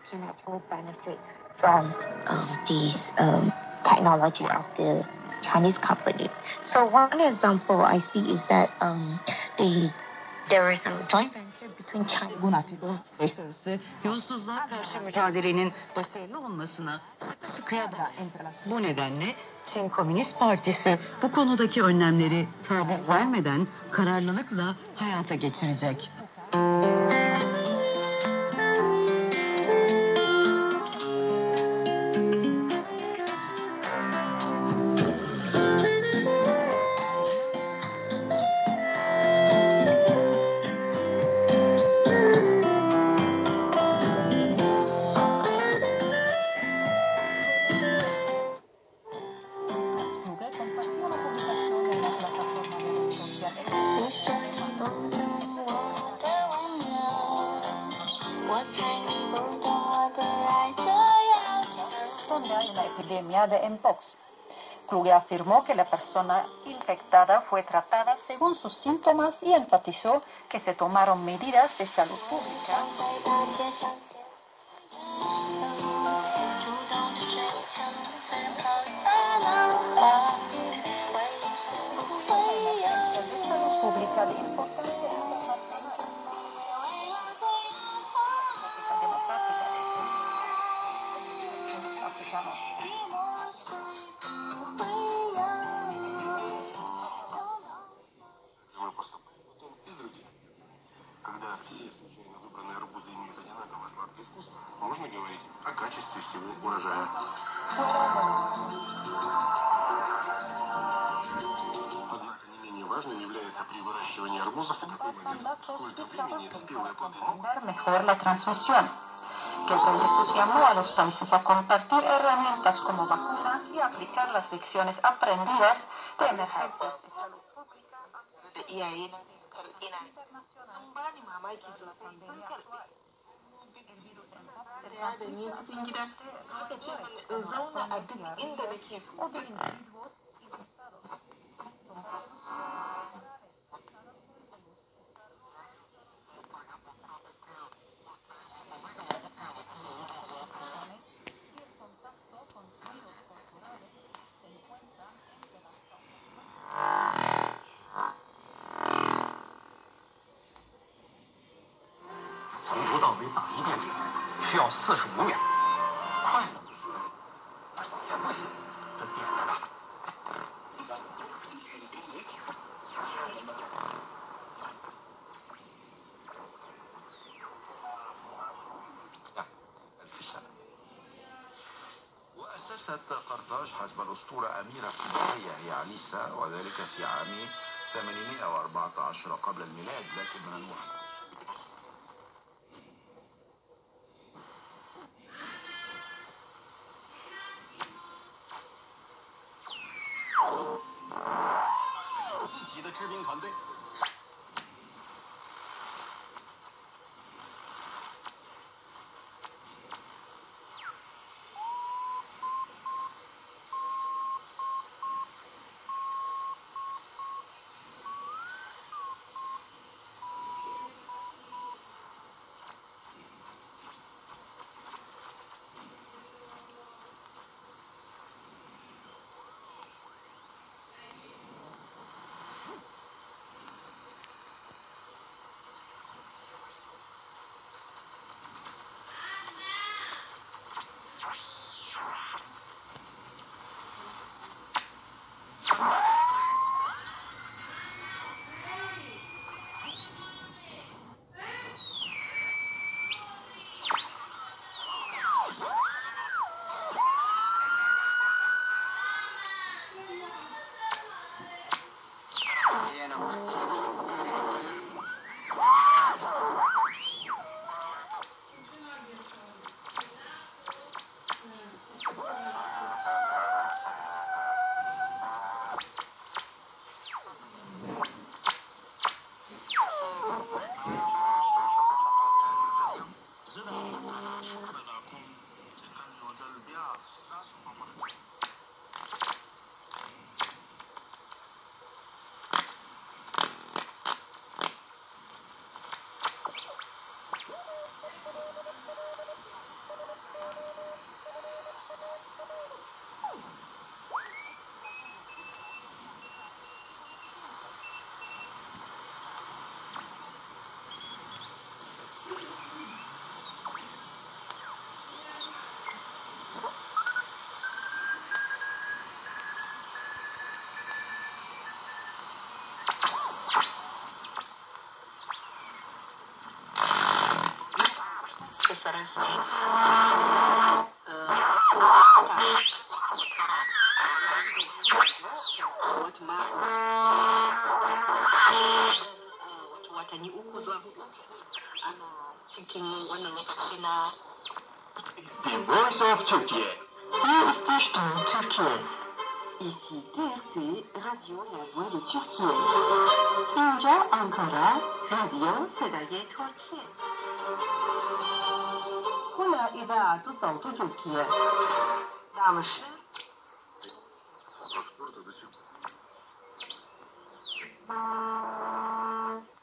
can actually benefit from these technology of the Chinese company. So one example I see is that there is a joint venture between China. Yolsuzluğa karşı mücadelenin başarılı olmasına sıkı sıkıya bağlı. Bu nedenle Çin Komünist Partisi bu konudaki önlemleri taviz vermeden kararlılıkla hayata geçirecek. De mpox. Kluge afirmó que la persona infectada fue tratada según sus síntomas y enfatizó que se tomaron medidas de salud pública. Когда все случайно выбранные арбузы имеют одинаково сладкий вкус, можно говорить о качестве всего урожая. Однако не менее важным является при выращивании арбузов в такой момент, сколько времени спелые плоды могут. Que el proyecto llamó a los países a compartir herramientas como vacunas y aplicar las lecciones aprendidas de emergencias de salud pública قرطاج حسب الأسطورة أميرة فضائية هي عليسا، وذلك في عام 814 قبل الميلاد، لكن من المحتمل watanni uku zuwa hudu ana cikin wannan lokaci na The Voice of Turkey. Türkiye. Ici TRT Radio La Voix de Türkiye. اینجا آنکارا رادیو صدای ترکیه. هنا إذاعة صوت تركيا. دعم الشعب. Transporte de